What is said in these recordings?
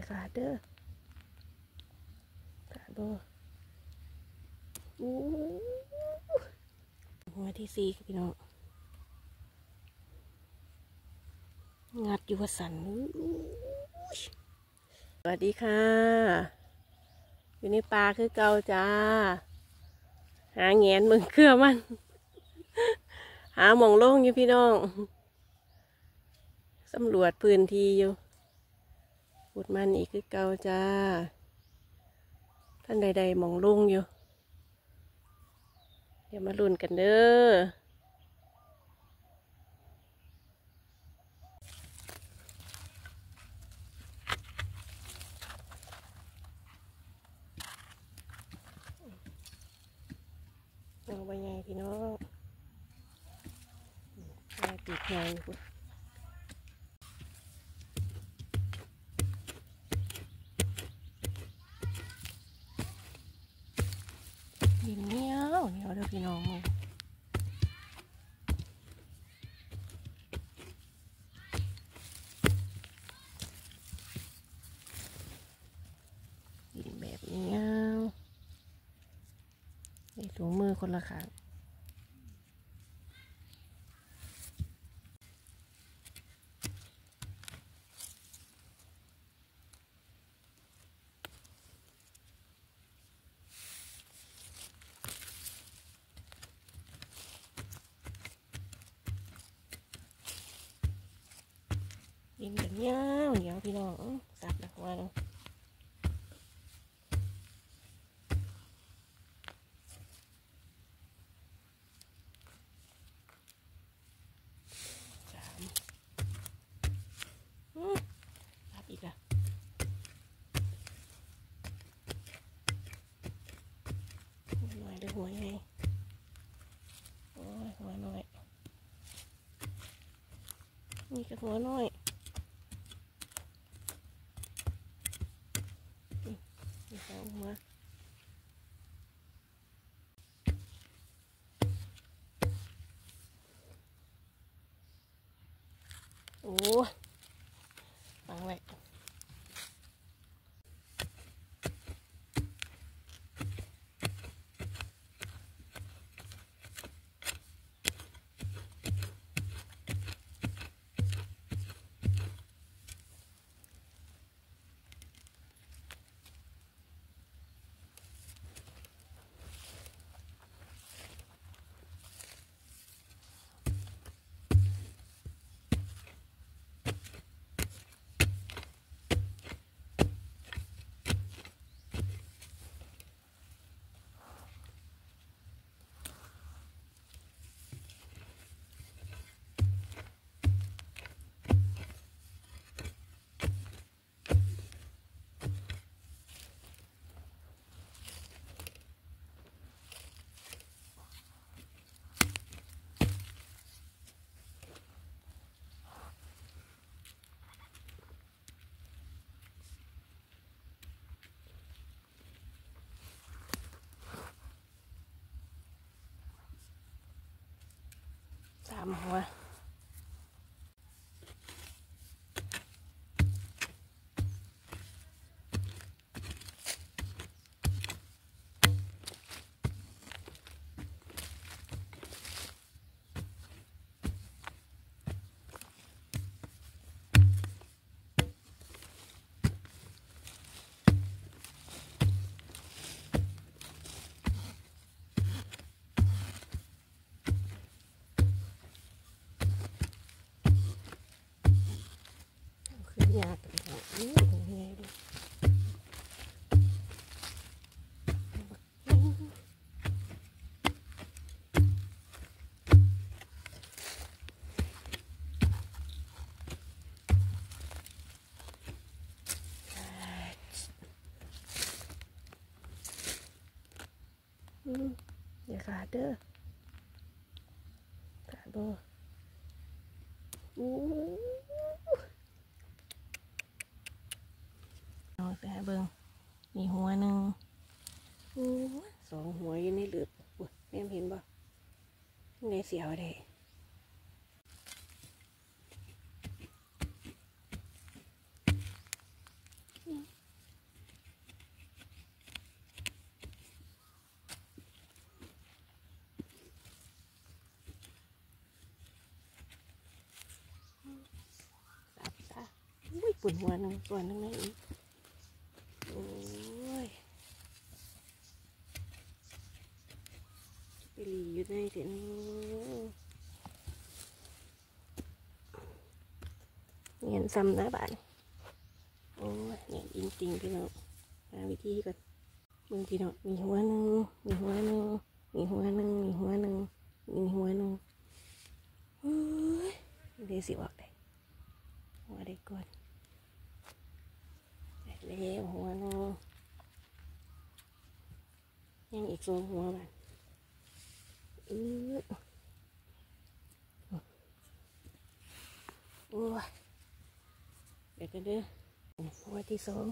ขาดเด้อขาดบ่หัวที่สี่พี่น้องงัดอยู่ว่าสันสวัสดีค่ะอยู่ในป่าคือเก่าจ้าหาแงนมึงเครือมันหาหมองโล่งอยู่พี่น้องสำรวจพื้นที่อยู่พูดมันอีกคือเก่าจ้าท่านใดๆหมองโล่งอยู่เดี๋ยวมาลุ้นกันเด้อเอาไปไงพี่น้องมาปีกใหญ่ดินเหนียวเหนียวเด้อพี่น้องดินแบบเหนียวใส่ถุงมือคนละข้างดินแบบเหนียวเหนียวพี่น้องสับหนักว่าเนาะสับอีกละหน่อยเลยหัวใหญ่โอ้ยหัวน้อยนี่ก็หัวน้อยนี่สองหัวโอ้ฟังไว้สามหัวขึ้นยากเลยค่ะหัวใหญ่เลยอย่าขาดเด้อขาดบ่เอาไปหาเบิ่งมีหัวหนึ่งสองหัวอยู่ในหลืบแม่เห็นบ่ในเสียวได้ปุ่นหัวหนึ่งส่วนทั้งนั้นอีกโอ้ยไปหลีอยู่ในเดี๋ยวนี้เงียนซ้ำนะบ้านโอ้ยเงียนจริงๆพี่น้องหาวิธีก่อนมึงพี่น้องมีหัวหนึ่งมีหัวหนึ่งมีหัวหนึ่งมีหัวหนึ่งมีหัวหนึ่งเฮ้ยเดี๋ยวสิออกได้หัวได้ก่อนได้แล้วหัวหนึ่งยังอีก2 หัวบ้านโอ้ยเดี๋ยวกันเด้อหัวที่2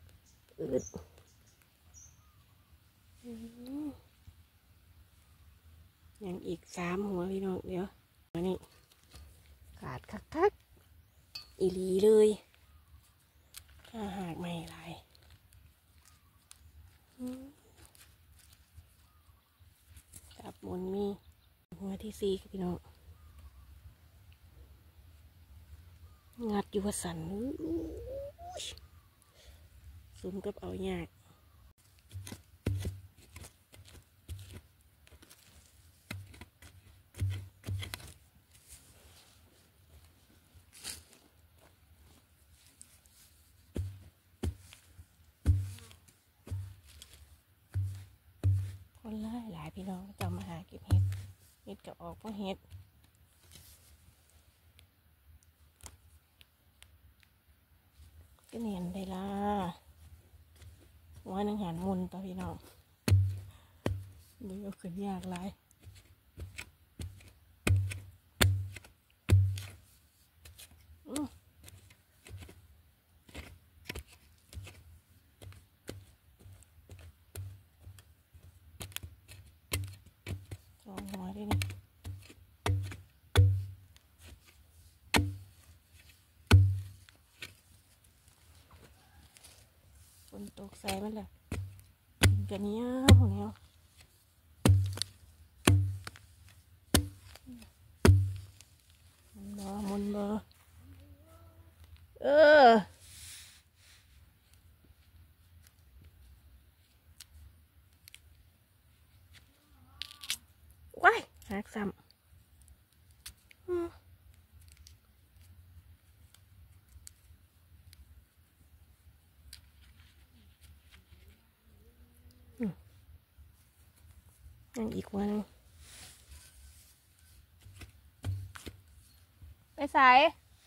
ยังอีก3 หัวพี่น้องเดี๋ยวอันนี้ขาดคักๆอีหลีเลยถ้าหากไม่ไหลจับมนมีหัวที่4พี่น้องงัดอยู่ว่าสันซุ้มกับเอายากคนหลายพี่น้องจะมาหาเก็บเห็ดเห็ดกับออกเพราะเห็ดก็เนียนได้ละหัวหนึ่งหันมุนต่อพี่น้องเดี๋ยวขึ้นยากหลาย2 หัวด้วยนี่ฝนตกใส่มันแหละกันเนี้ยพวกเนี้ยมุนเบอร์ว้ายหักซ้ำยังอีกวันไปใส่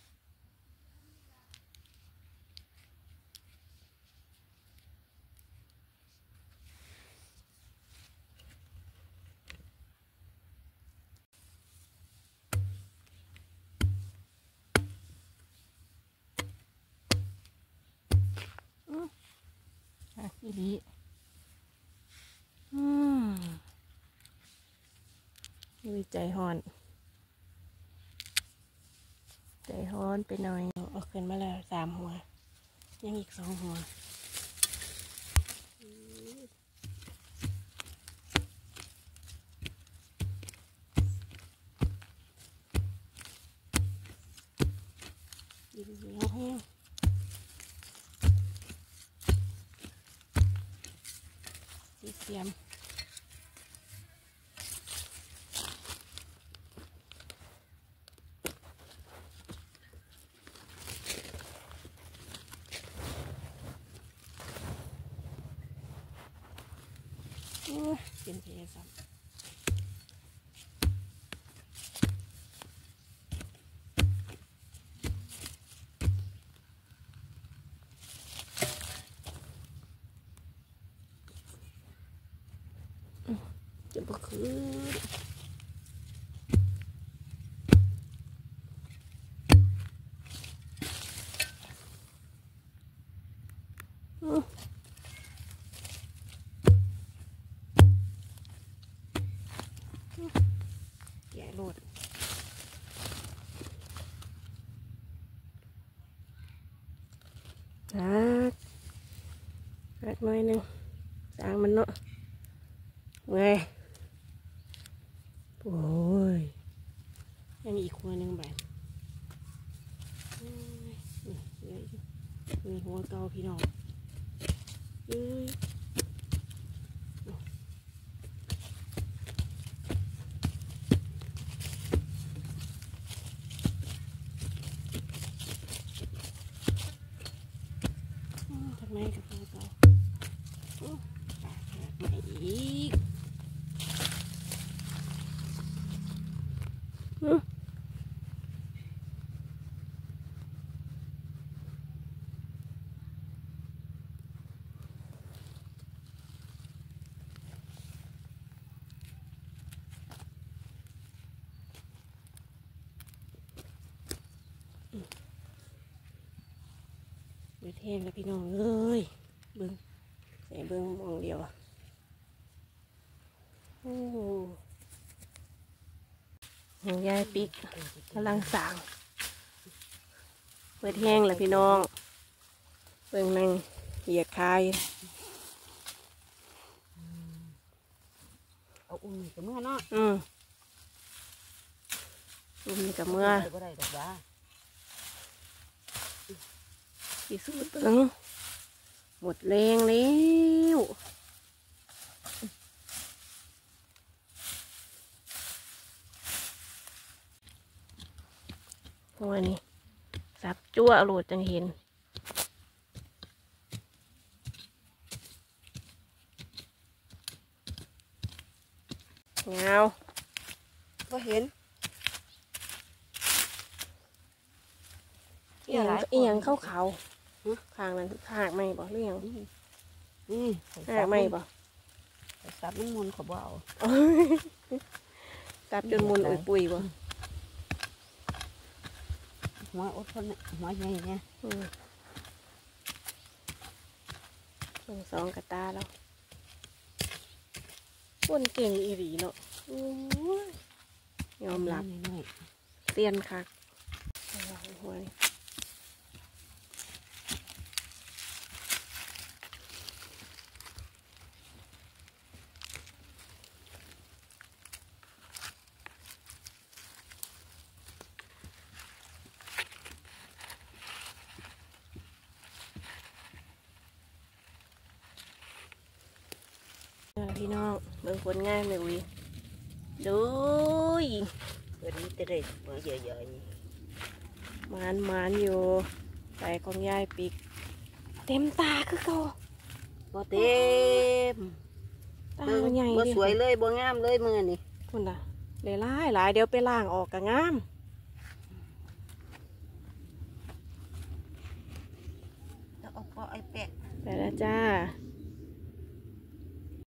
อีดีมีใจฮอนใจฮอนไปหน่อยเอาขึ้นมาแล้ว3 หัวยังอีก2 หัวดินเหนียวแห้งสีเสียมเป็นเพสัมจะบ่คือแก่โลดหักหน่อยนึงสร้างมันเนาะเว้ยโอ้ยยังอีกหัวหนึ่งแบบเหลืออยู่มีหัวเก่าพี่น้องเอ้ยทำไมกับหัวเก่าไม่อีกเดือดแห้งแล้วพี่น้องเอ้ยเบิ้งใส่เบิ้งมองเดียวโอ้หงยายปิกกำลังสั่งเดือดแห้งแล้วพี่น้องเบิ้งนั่งเหยียดคายเอาอุ้มกับเมื่อเนาะอุ้มกับเมื่อบ่ได้ดอกบ้าอีสุดตึงหมดแรงแล้ววันนี้สับจั่วโหลดจังเห็นเงาก็เห็นอีหยังเข้าเขาข้างนั้นหากไม่บ่หรือยังหากไม่บ่ซับน้ำมันเขาบ่เอาซับจนมุนอุ่ยปุยบ่หัวอดทนหัวใหญ่เนี่ยสองกระตาแล้วคนเก่งอีหลีเนาะยอมรับเตียนคักหัวนี่พี่น้องเบิ่งผลงานเลยอุ้ยดูวันนี้จะได้หัวใหญ่ๆมันอยู่ใส่ของยายปิกเต็มตาคือเขาบ่เต็มตาใหญ่บ่สวยเลยบ่งามเลยมือนี่คุณล่ะหลายเดี๋ยวไปล้างออกกะงามแล้วเอาไอ้แปะไปแล้วจ้า